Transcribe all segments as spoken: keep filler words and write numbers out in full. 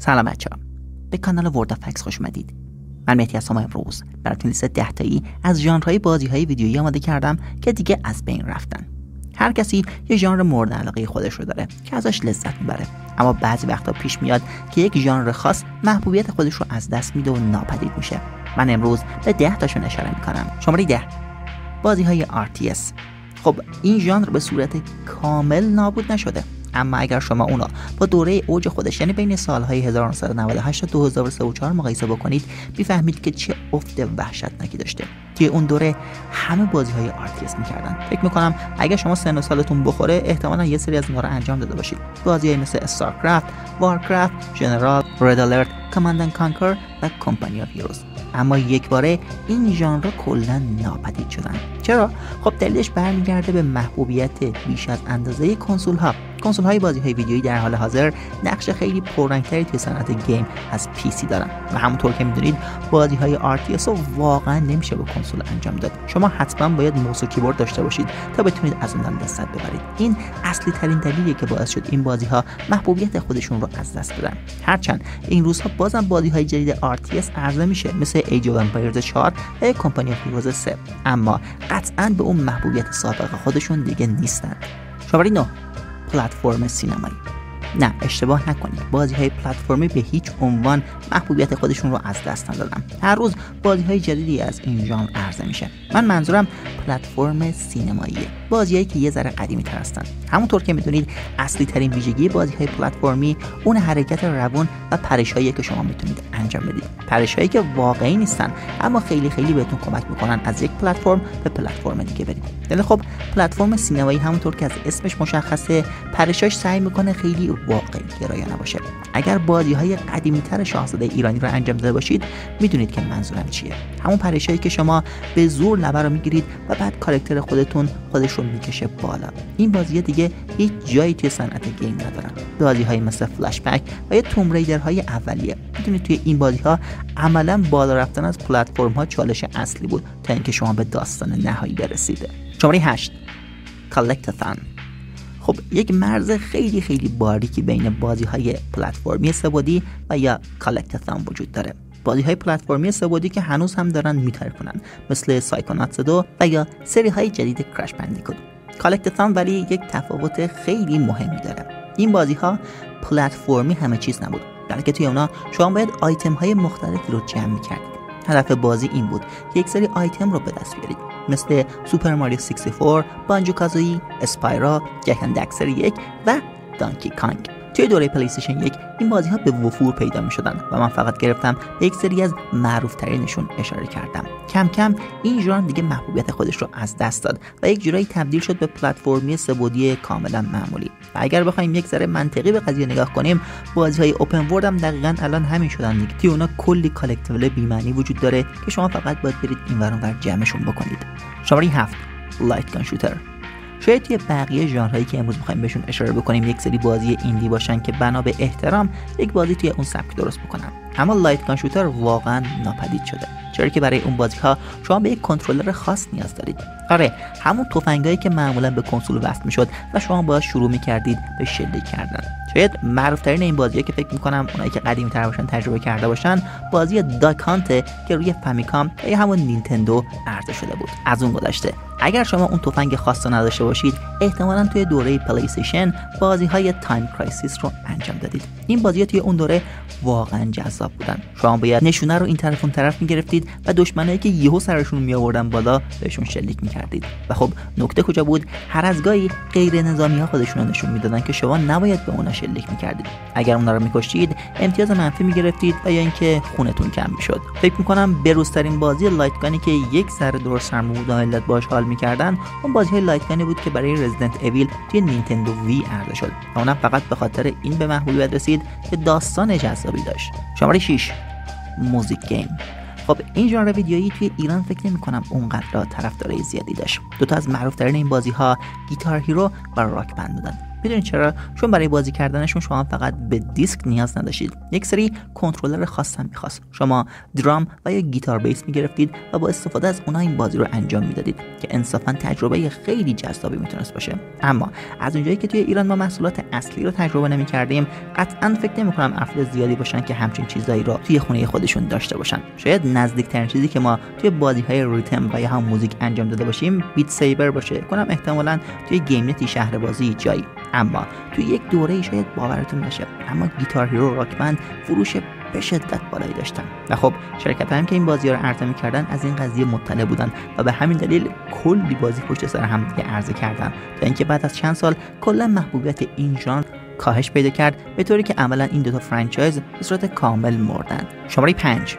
سلام بچه‌ها، به کانال ورد آف فکس خوش اومدید. من مهدی هستم. امروز براتون لیست ده تایی از ژانرهای بازی‌های ویدیویی آماده کردم که دیگه از بین رفتن. هر کسی یه ژانر مورد علاقه خودش رو داره که ازش لذت میبره، اما بعضی وقتا پیش میاد که یک ژانر خاص محبوبیت خودش رو از دست میده و ناپدید میشه. من امروز به ده تاشون اشاره میکنم. شماره ده، بازی‌های آر تی اس. خب این ژانر به صورت کامل نابود نشده، اما اگر شما اونا با دوره اوج خودش یعنی بین سالهای هزار و نهصد و نود و هشت تا دو هزار و سه و چهار مقایسه بکنید، میفهمید که چه افت وحشتناکی داشته. توی اون دوره همه بازی‌های آر تی اس می‌کردن. فکر می‌کنم اگر شما سن و سالتون بخوره احتمالاً یه سری از اینا رو انجام داده باشید. بازی‌های مثل استارکرافت، وارکرافت، جنرال، رد آلرت، کاماند اند کانکر و کمپانی آف هیروز. اما یک باره این ژانر کلا ناپدید شدن. چرا؟ خب دلیلش برمیگرده به محبوبیت بیش از اندازه کنسول‌ها. کنسول‌های بازی‌های ویدیویی در حال حاضر نقش خیلی پررنگ‌تری توی صنعت گیم از پی سی دارن و همونطور که می‌دونید بازی‌های آر تی اس رو واقعا نمیشه با کنسول انجام داد. شما حتما باید موس و کیبورد داشته باشید تا بتونید از اونها لذت ببرید. این اصلی ترین دلیلیه که باعث شد این بازی‌ها محبوبیت خودشون رو از دست بدن. هرچند این روزها بازم بازی‌های جدید آر تی اس عرضه میشه مثل ایج اف امپایرز چهار و کمپانی آف هیروز سه، اما قطعاً به اون محبوبیت سابق خودشون دیگه نیستن. شماره نه، پلتفرم سینمایی. نه اشتباه نکنید، بازی‌های پلتفرمی به هیچ عنوان محبوبیت خودشون رو از دست ندادن. هر روز بازی‌های جدیدی از این ژانر عرضه میشه. من منظورم پلتفرم سینماییه، بازی‌هایی که یه ذره قدیمی‌تر هستن. همونطور که می‌دونید اصلی ترین ویژگی بازی‌های پلتفرمی اون حرکت روون و پرش‌هایی که شما میتونید انجام بدید. پرش‌هایی که واقعی نیستن اما خیلی خیلی بهتون کمک می‌کنن از یک پلتفرم به پلتفرم دیگه برید. یعنی خب پلتفرم سینمایی همونطور که از اسمش مشخصه پرشاش سعی می‌کنه خیلی واقعی گرایانه باشه. اگر بازی‌های قدیمی‌تر شاهزاده ایرانی رو انجام داده باشید میدونید که منظورم چیه. همون پرشایی که شما به زور لبه رو میگیرید و بعد کاراکتر خودتون خودش رو میکشه بالا. این بازی‌ها دیگه هیچ جایی توی صنعت گیم ندارن. بازی‌های مثل فلش بک و یا توم ریدرهای اولیه. میدونید توی این بازی‌ها عملاً بالا رفتن از پلتفرم‌ها چالش اصلی بود تا اینکه شما به داستان نهایی برسید. شماره هشت، کالکتاتون. خب یک مرز خیلی خیلی باریکی بین بازی‌های پلتفرمی سه‌بعدی و یا کالکتاتون وجود داره. بازی‌های پلتفرمی سه‌بعدی که هنوز هم دارن میترکنن مثل سایکوناتس دو و یا سری‌های جدید کرش بندیکوت. کالکتاتون ولی یک تفاوت خیلی مهمی داره. این بازی‌ها پلتفرمی همه چیز نبود، بلکه توی اونا شما باید آیتم‌های مختلفی رو جمع می‌کردید. هدف بازی این بود که یک سری آیتم رو به دست بیارید مثل سوپر ماریو شصت و چهار، بانجو کازویی، اسپایرا، جک اند دکستر یک و دانکی کانگ. توی دوره پلی استیشن یک این بازی ها به وفور پیدا می شدن و من فقط گرفتم به یک سری از معروف ترینشون اشاره کردم. کم کم این ژانر دیگه محبوبیت خودش رو از دست داد و یک جورایی تبدیل شد به پلتفرمی سه‌بعدی کاملا معمولی. و اگر بخوایم یک ذره منطقی به قضیه نگاه کنیم، بازی های اوپن ورلد هم دقیقاً الان همین شدن دیگه. توی اونا کلی کالکتیبل بی معنی وجود داره که شما فقط باید برید این ور اون ور جمعشون بکنید. شماره هفت، لایت گان شوتر. شاید توی بقیه ژانرهایی که امروز می‌خوایم بهشون اشاره بکنیم یک سری بازی ایندی باشن که بنا به احترام یک بازی توی اون سبک درست بکنن، اما لایت گان شوتر واقعا ناپدید شده، چرا که برای اون بازی‌ها شما به یک کنترلر خاص نیاز دارید. آره، همون تفنگایی که معمولا به کنسول وصل می‌شد و شما باهاش شروع می‌کردید به شلیک کردن. شاید معروف‌ترین این بازیه که فکر می‌کنم اونایی که قدیمی‌تر باشن تجربه کرده باشن، بازی داک هانت که روی فامیکام یا همون نینتندو عرضه شده بود. از اون گذشته اگر شما اون تفنگ خاص رو نداشته باشید، احتمالاً توی دوره پلی استیشن بازی‌های تایم کرایسیس رو انجام دادید. این بازی‌ها توی اون دوره واقعاً جذاب بودن. شما باید نشونه رو این طرف اون طرف می‌گرفتید و دشمنایی که یهو سرشون می‌آوردن بالا بهشون شلیک می‌کردید. و خب نکته کجا بود؟ هر از گاهی غیر نظامی‌ها خودشون رو نشون می‌دادن که شما نباید به اونها شلیک می‌کردید. اگر اونها رو می‌کشتید، امتیاز منفی می‌گرفتید و یا اینکه خونتون کم می‌شد. فکر می‌کنم بروزترین بازی لایت گانی که یک ذره درست سرمو بود و ملت باهاش حال می‌کردن، اون بازی لایت گانی بود که برای رزیدنت اویل توی نینتندو وی عرضه شد. و اونم فقط به خاطر این به محبوبیت رسید که داستان جذابی داشت. شماره شش، موزیک گیم. خب این ژانر ویدیویی توی ایران فکر نمی‌کنم اونقدر طرفدارای زیادی داشت. دو تا از معروف‌ترین این بازی‌ها گیتار هیرو و راک بند بودن. میدونید چرا؟ چون برای بازی کردنشون شما فقط به دیسک نیاز نداشتید، یک سری کنترلر خاص هم می‌خواست. شما درام و یا گیتار بیس می‌گرفتید و با استفاده از اونها این بازی رو انجام میدادید که انصافاً تجربه خیلی جذابی میتونست باشه. اما از اونجایی که توی ایران ما محصولات اصلی رو تجربه نمی‌کردیم، قطعاً فکر نمی‌کنم افراد زیادی باشن که همچین چیزایی رو توی خونه خودشون داشته باشن. شاید نزدیک‌ترین چیزی که ما توی بازی‌های ریتم و یا هم موزیک انجام داده باشیم بیت سیبر باشه. کنم احتمالاً توی گیم نتی شهر بازی جایی. اما توی یک دوره شاید باورتون نشه، اما گیتار هیرو راک بند فروش به شدت بالایی داشتن و خب شرکت هم که این بازی رو عرضه می‌کردن از این قضیه مطلع بودن و به همین دلیل کلی بازی پشت سر هم دیگه عرضه کردن تا اینکه بعد از چند سال کلا محبوبیت این ژانر کاهش پیدا کرد، به طوری که عملا این دو تا فرانچایز به صورت کامل مردن. شماره پنج،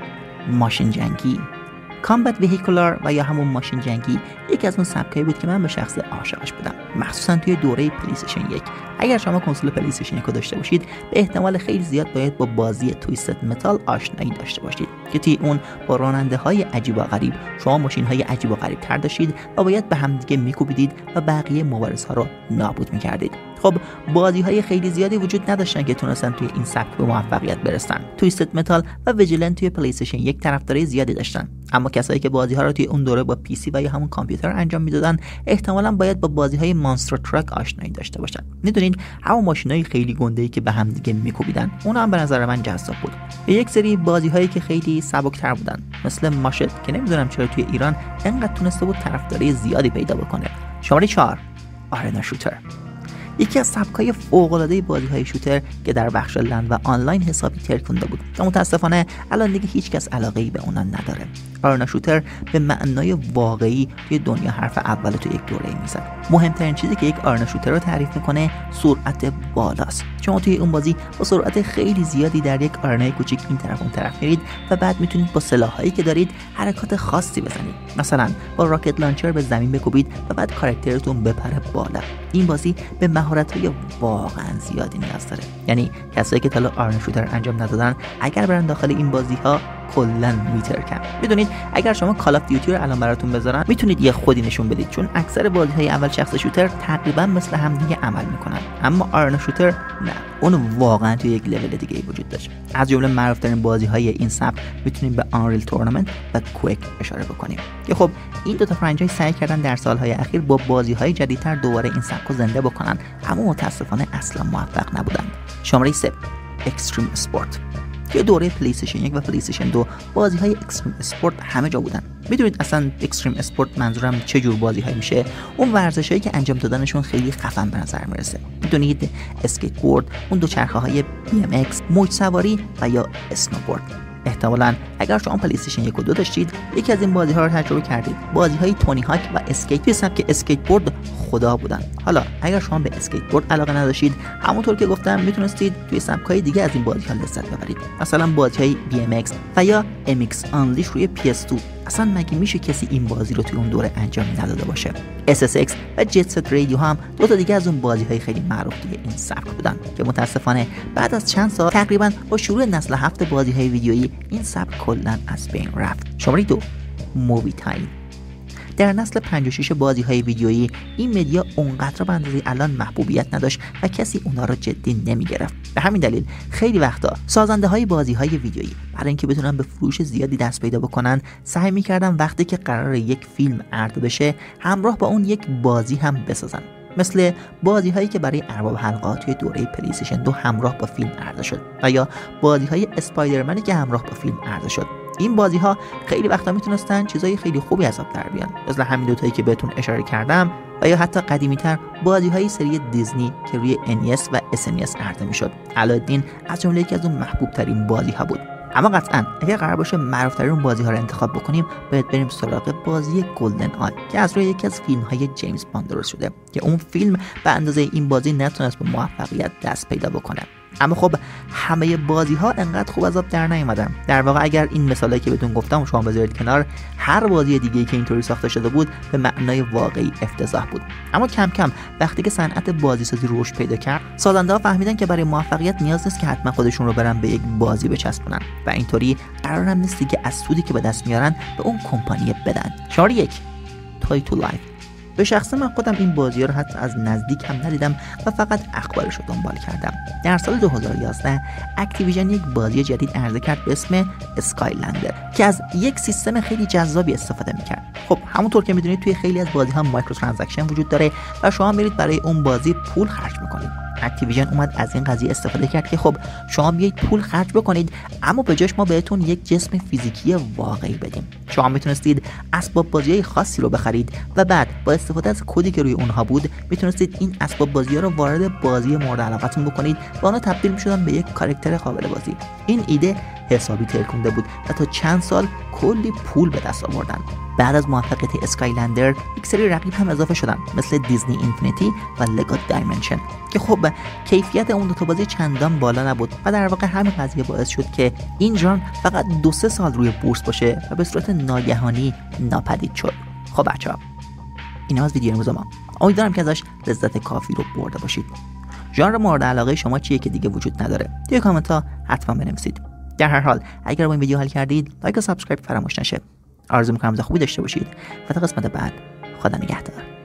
ماشین جنگی. کامبت وهیکولار و یا همون ماشین جنگی یکی از اون سبکایی بود که من به شخص عاشقش بودم، مخصوصا توی دوره پلی استیشن یک. اگر شما کنسول پلی استیشن یک رو داشته باشید، به احتمال خیلی زیاد باید با بازی تویستد متال آشنایی داشته باشید که توی اون با راننده های عجیب و غریب شما ماشین های عجیب و غریب تر داشتید و باید به هم دیگه میکوبیدید و بقیه مبارز ها رو نابود میکردید. خب بازی های خیلی زیادی وجود نداشتن که تونستن توی این سبک به موفقیت برسن. تویستد متال و ویجیلنت توی پلی استیشن یک طرفدارای زیادی داشتن، اما کسایی که بازی ها رو توی اون دوره با پی سی و یا همون کامپیوتر انجام میدادن احتمالاً باید با بازی های مانستر ترک آشنایی داشته باشن. میدونید همون ماشینای خیلی گنده‌ای که به هم دیگه میکوبیدن، اونها هم به نظر من جذاب بود. یک سری بازی هایی که خیلی سبک‌تر بودن مثل ماشت که نمیدونم چرا توی ایران انقدر تونسته بود طرفدارای زیادی پیدا بکنه. شماره چهار، آرنا شوتر. یکی از سبکای فوق‌العاده بازی‌های شوتر که در بخش لند و آنلاین حسابی ترکونده بود و متاسفانه الان دیگه هیچ کس علاقه‌ای به اونها نداره. آرنا شوتر به معنای واقعی توی دنیا حرف اول تو یک دوره میزد. مهمترین چیزی که یک آرنا شوتر رو تعریف میکنه سرعت بالاست. شما توی اون بازی با سرعت خیلی زیادی در یک آرنای کوچیک این طرف اون طرف میرید و بعد میتونید با سلاحایی که دارید حرکات خاصی بزنید. مثلا با راکت لانچر به زمین بکوبید و بعد کاراکترتون بپره بالا. این بازی به مهارت‌های واقعا زیادی نیاز داره. یعنی کسایی که تا آرنا شوتر انجام ندادن اگر برن داخل این بازی‌ها کلا میترکن. میدونید اگر شما کال اف دیوتی رو الان براتون بذارن میتونید یه خودی نشون بدید، چون اکثر بازی‌های اول شخص شوتر تقریبا مثل هم دیگه عمل میکنن، اما آرنا شوتر نه، اون واقعا توی یک لول دیگه وجود داشت. از جمله معروف‌ترین بازی‌های این سبک میتونیم به آنریل تورنمنت و کویک اشاره بکنیم که خب این دو تا فرانچایز سعی کردن در سال‌های اخیر با بازی‌های جدیدتر دوباره این سبک رو زنده بکنن، اما متأسفانه اصلا موفق نبودن. شماره سه، اکستریم اسپورت. توی دوره پلی استیشن یک و پلی استیشن دو بازی‌های اکستریم اسپورت همه جا بودن. میدونید اصلا اکستریم اسپورت منظورم چه جور بازی‌هایی میشه؟ اون ورزشایی که انجام دادنشون خیلی خفن به نظر میرسه. میدونید اسکیت بورد، اون دوچرخه‌های بی ام ایکس، موج سواری و یا اسنوبورد. احتمالاً اگر شما پلی استیشن یک و دو داشتید یکی از این بازی‌ها رو تجربه کردید. بازی‌های تونی هاک و اسکیت توی سبک اسکیت بورد خدا بودن. حالا اگر شما به اسکیت بورد علاقه نداشتید، همونطور که گفتم میتونستید توی سبک‌های دیگه از این بازی‌ها لذت ببرید. مثلا بازی‌های بی ام ایکس و یا ام ایکس آنلیش روی پی اس دو. اصلا مگه میشه کسی این بازی رو توی اون دوره انجام نداده باشه؟ اس اس ایکس و جت ست رادیو هم دو تا دیگه از اون بازی‌های خیلی معروف دیگه این سبک بودن که متاسفانه بعد از چند سال تقریبا با شروع نسل هفت بازی‌های ویدیویی این سبک کلاً از بین رفت. شماره دو، مووی تایم. در نسل پنج و شش بازی‌های ویدیویی این مدیا اونقدر به اندازه الان محبوبیت نداشت و کسی اونا رو جدی نمی‌گرفت. به همین دلیل خیلی وقتا سازنده‌های بازی‌های ویدیویی برای اینکه بتونن به فروش زیادی دست پیدا بکنن سعی می‌کردن وقتی که قرار یک فیلم عرضه بشه همراه با اون یک بازی هم بسازن، مثل بازی‌هایی که برای ارباب حلقات توی دوره پلی استیشن دو همراه با فیلم عرضه شد و یا بازی‌های اسپایدرمنی که همراه با فیلم عرضه شد. این بازی‌ها خیلی وقتا میتونستن چیزای خیلی خوبی از آب در بیان، مثل همین دو تایی که بهتون اشاره کردم و یا حتی قدیمی‌تر بازی‌های سری دیزنی که روی ان ای اس و اس ان ای اس عرضه می‌شد. الادین از جمله یکی از اون محبوب‌ترین بازی‌ها بود. اما قطعاً اگر قرار باشه معروف‌ترین بازی‌ها رو انتخاب بکنیم باید بریم سراغ بازی گلدن آی که از روی یکی از فیلم‌های جیمز باند درست شده که اون فیلم به اندازه این بازی نتونست به موفقیت دست پیدا بکنه. اما خب همه بازی‌ها انقدر خوب از آب در نیومدن. در واقع اگر این مثالایی که بهتون گفتم شما بذارید کنار، هر بازی دیگه‌ای که اینطوری ساخته شده بود به معنای واقعی افتضاح بود. اما کم کم وقتی که صنعت بازیسازی رشد پیدا کرد، سازنده‌ها فهمیدن که برای موفقیت نیاز نیست که حتما خودشون رو برن به یک بازی بچسبونن و اینطوری قرار هم نیست که از سودی که به دست میارن به اون کمپانی بدن. شماره یک، توی تو لایف. به شخص من خودم این بازی رو حتی از نزدیک هم ندیدم و فقط اخبارش رو دنبال کردم. در سال دو هزار و یازده اکتیویژن یک بازی جدید عرضه کرد به اسم اسکایلندر که از یک سیستم خیلی جذابی استفاده میکرد. خب همونطور که میدونید توی خیلی از بازی ها مایکرو ترانزکشن وجود داره و شما میرید برای اون بازی پول خرج میکنید. اکتیویژن اومد از این قضیه استفاده کرد که خب شما بیایید پول خرج بکنید اما به جاش ما بهتون یک جسم فیزیکی واقعی بدیم. شما میتونستید اسباب بازی خاصی رو بخرید و بعد با استفاده از کدی که روی اونها بود میتونستید این اسباب بازی ها رو وارد بازی مورد علاقتون بکنید و اونا تبدیل میشدن به یک کاراکتر قابل بازی. این ایده حسابی ترکونده بود و تا چند سال کلی پول به دست آوردن. بعد از موفقیت اسکایلندر یک سری رقیب هم اضافه شدن مثل دیزنی اینفینیتی و لگو دایمنشن که خب کیفیت اون دو تا بازی چندان بالا نبود و در واقع همین قضیه باعث شد که این ژانر فقط دو سه سال روی بورس باشه و به صورت ناگهانی ناپدید شد. خب بچه‌ها این از ویدیو امروز ما. امیدوارم که ازش لذت کافی رو برده باشید. ژانر مورد علاقه شما چیه که دیگه وجود نداره؟ توی کامنت ها حتما بنویسید. در هر حال اگر با این ویدیو حال کردید لایک و سابسکرایب فراموش نشه. آرزو می‌کنم روز خوبی داشته باشید و تا قسمت بعد خدا نگهدار.